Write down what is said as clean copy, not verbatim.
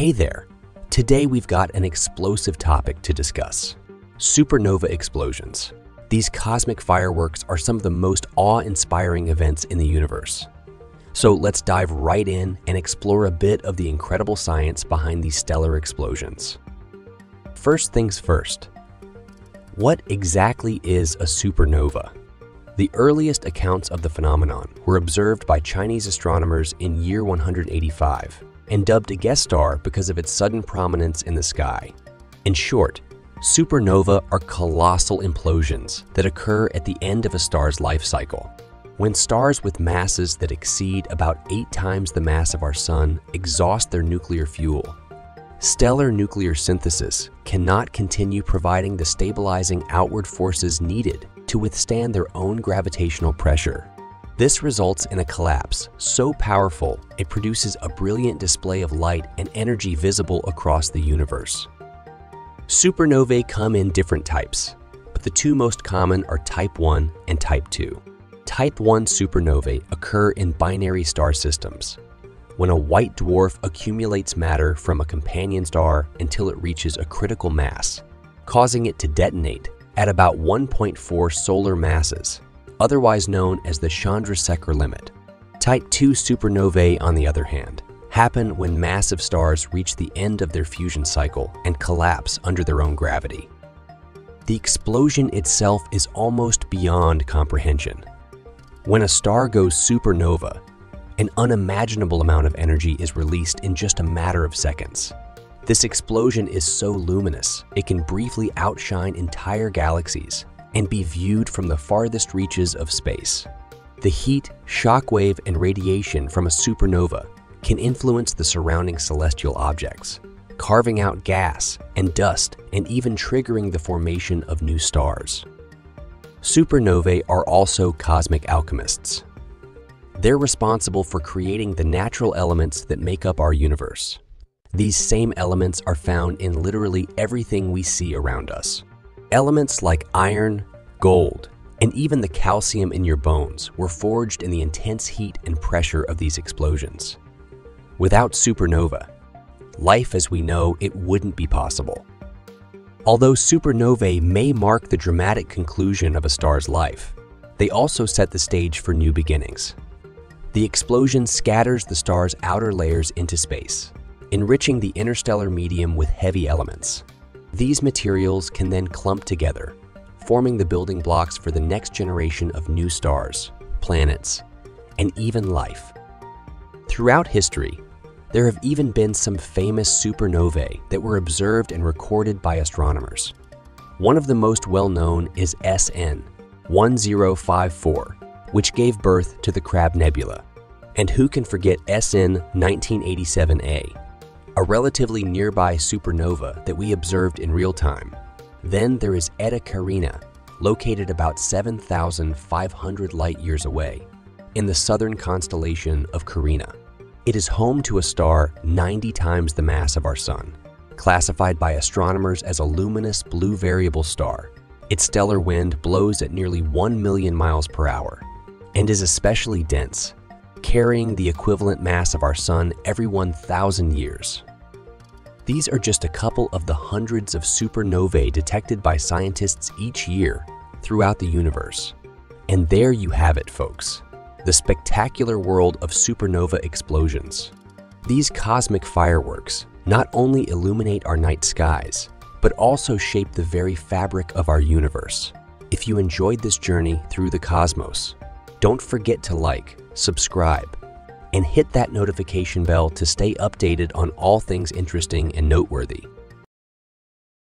Hey there! Today we've got an explosive topic to discuss: supernova explosions. These cosmic fireworks are some of the most awe-inspiring events in the universe. So let's dive right in and explore a bit of the incredible science behind these stellar explosions. First things first, what exactly is a supernova? The earliest accounts of the phenomenon were observed by Chinese astronomers in year 185 and dubbed a guest star because of its sudden prominence in the sky. In short, supernova are colossal implosions that occur at the end of a star's life cycle. When stars with masses that exceed about 8 times the mass of our Sun exhaust their nuclear fuel, stellar nuclear synthesis cannot continue providing the stabilizing outward forces needed to withstand their own gravitational pressure. This results in a collapse so powerful it produces a brilliant display of light and energy visible across the universe. Supernovae come in different types, but the two most common are Type 1 and Type 2. Type 1 supernovae occur in binary star systems, when a white dwarf accumulates matter from a companion star until it reaches a critical mass, causing it to detonate at about 1.4 solar masses, otherwise known as the Chandrasekhar limit. Type 2 supernovae, on the other hand, happen when massive stars reach the end of their fusion cycle and collapse under their own gravity. The explosion itself is almost beyond comprehension. When a star goes supernova, an unimaginable amount of energy is released in just a matter of seconds. This explosion is so luminous, it can briefly outshine entire galaxies and be viewed from the farthest reaches of space. The heat, shockwave, and radiation from a supernova can influence the surrounding celestial objects, carving out gas and dust and even triggering the formation of new stars. Supernovae are also cosmic alchemists. They're responsible for creating the natural elements that make up our universe. These same elements are found in literally everything we see around us. Elements like iron, gold, and even the calcium in your bones were forged in the intense heat and pressure of these explosions. Without supernova, life as we know it wouldn't be possible. Although supernovae may mark the dramatic conclusion of a star's life, they also set the stage for new beginnings. The explosion scatters the star's outer layers into space, enriching the interstellar medium with heavy elements. These materials can then clump together, forming the building blocks for the next generation of new stars, planets, and even life. Throughout history, there have even been some famous supernovae that were observed and recorded by astronomers. One of the most well-known is SN 1054, which gave birth to the Crab Nebula. And who can forget SN 1987A, a relatively nearby supernova that we observed in real time. Then there is Eta Carina, located about 7,500 light-years away, in the southern constellation of Carina. It is home to a star 90 times the mass of our Sun, classified by astronomers as a luminous blue variable star. Its stellar wind blows at nearly 1 million miles per hour and is especially dense, carrying the equivalent mass of our Sun every 1,000 years. These are just a couple of the hundreds of supernovae detected by scientists each year throughout the universe. And there you have it, folks. The spectacular world of supernova explosions. These cosmic fireworks not only illuminate our night skies, but also shape the very fabric of our universe. If you enjoyed this journey through the cosmos, don't forget to like, subscribe, and hit that notification bell to stay updated on all things interesting and noteworthy.